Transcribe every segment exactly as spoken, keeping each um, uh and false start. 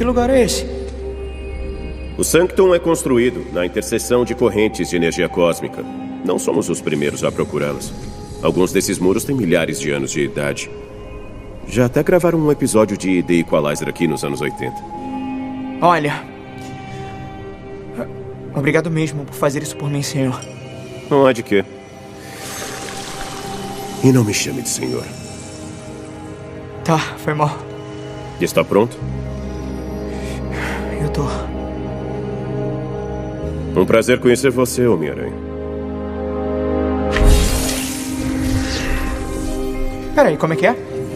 lugar é esse? O Sanctum é construído na interseção de correntes de energia cósmica. Não somos os primeiros a procurá-las. Alguns desses muros têm milhares de anos de idade. Já até gravaram um episódio de The Equalizer aqui nos anos oitenta. Olha... Obrigado mesmo por fazer isso por mim, senhor. Não há de quê. E não me chame de senhor. Tá, foi mal. Está pronto? Eu tô... Um prazer conhecer você, Homem-Aranha. Peraí, como é que é?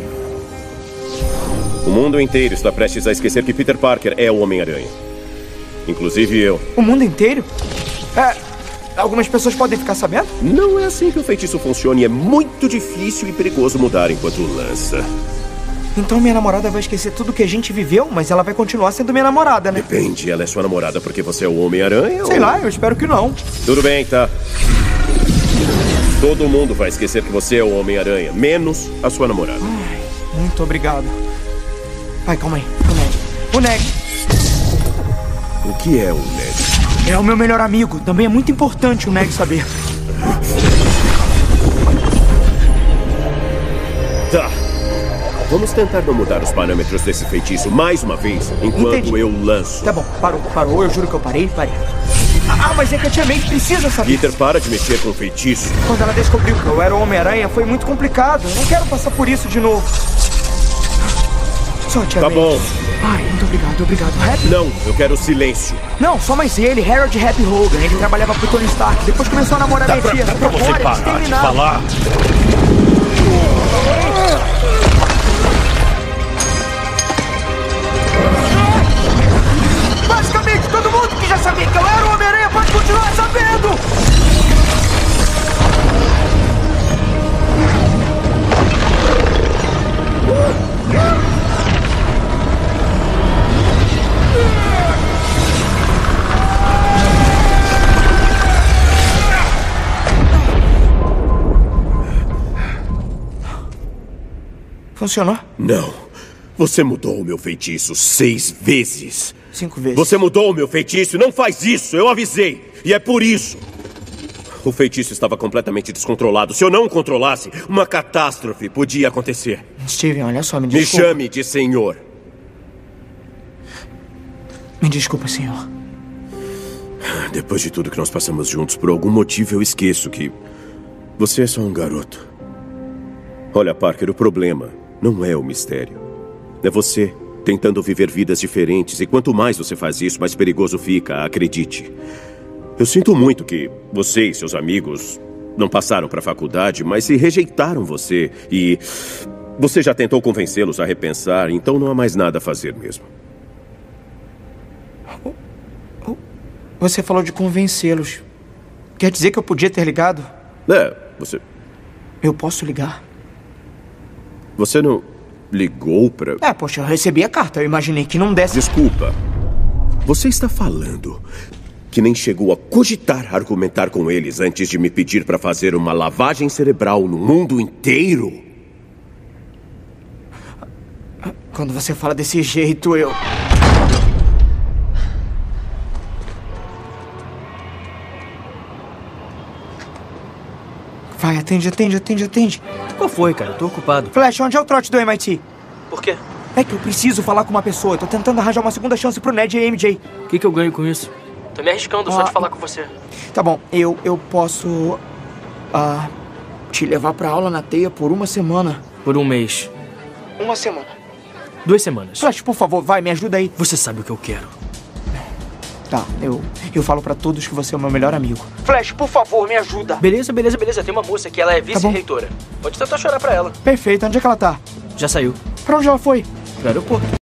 O mundo inteiro está prestes a esquecer que Peter Parker é o Homem-Aranha. Inclusive eu. O mundo inteiro? É... Algumas pessoas podem ficar sabendo? Não é assim que o feitiço funciona e é muito difícil e perigoso mudar enquanto lança. Então minha namorada vai esquecer tudo que a gente viveu, mas ela vai continuar sendo minha namorada, né? Depende, ela é sua namorada porque você é o Homem-Aranha? Sei ou... lá, eu espero que não. Tudo bem, tá. Todo mundo vai esquecer que você é o Homem-Aranha, menos a sua namorada. Ai, muito obrigado. Ai, calma aí, o Ned. O Ned. O que é o Ned? É o meu melhor amigo. Também é muito importante o Ned saber. Tá. Vamos tentar não mudar os parâmetros desse feitiço mais uma vez, enquanto Entendi. eu lanço. Tá bom, parou, parou. Eu juro que eu parei, parei. Ah, mas é que a Tia May precisa saber. Peter, para de mexer com o feitiço. Quando ela descobriu que eu era o Homem-Aranha, foi muito complicado. Eu não quero passar por isso de novo. Só, Tia Tá May. bom. Ai, muito obrigado, obrigado. Happy? Não, eu quero silêncio. Não, só mais ele, Harold Happy Hogan. Ele trabalhava pro Tony Stark. Depois começou a namorar Dá minha pra, tia. dá pra Ficou você fora, eles parar de terminaram. falar? Basicamente, todo mundo que já sabia que eu era o Homem-Aranha pode continuar sabendo! Funcionou? Não. Você mudou o meu feitiço seis vezes. Cinco vezes. Você mudou o meu feitiço. Não faz isso. Eu avisei. E é por isso. O feitiço estava completamente descontrolado. Se eu não o controlasse, uma catástrofe podia acontecer. Steven, olha só, me Me desculpa. chame de senhor. Me desculpa, senhor. Depois de tudo que nós passamos juntos, por algum motivo eu esqueço que você é só um garoto. Olha, Parker, o problema não é o mistério. É você tentando viver vidas diferentes. E quanto mais você faz isso, mais perigoso fica, acredite. Eu sinto muito que você e seus amigos não passaram para a faculdade, mas se rejeitaram você. E você já tentou convencê-los a repensar, então não há mais nada a fazer mesmo. Você falou de convencê-los. Quer dizer que eu podia ter ligado? É, você... Eu posso ligar? Você não ligou pra... É, poxa, eu recebi a carta. Eu imaginei que não desse... Desculpa. Você está falando que nem chegou a cogitar argumentar com eles antes de me pedir para fazer uma lavagem cerebral no mundo inteiro? Quando você fala desse jeito, eu... Vai, atende, atende, atende, atende. Qual foi, cara? Eu tô ocupado. Flash, onde é o trote do M I T? Por quê? É que eu preciso falar com uma pessoa. Eu tô tentando arranjar uma segunda chance pro Ned e a M J. O que, que eu ganho com isso? Tô me arriscando só Ah, de falar com você. Tá bom, eu, eu posso... Ah, te levar pra aula na teia por uma semana. Por um mês. Uma semana. Duas semanas. Flash, por favor, vai, me ajuda aí. Você sabe o que eu quero. Tá, eu, eu falo pra todos que você é o meu melhor amigo. Flash, por favor, me ajuda. Beleza, beleza, beleza. Tem uma moça aqui, ela é vice-reitora. Pode tentar chorar pra ela. Perfeito, onde é que ela tá? Já saiu. Pra onde ela foi? Pro aeroporto.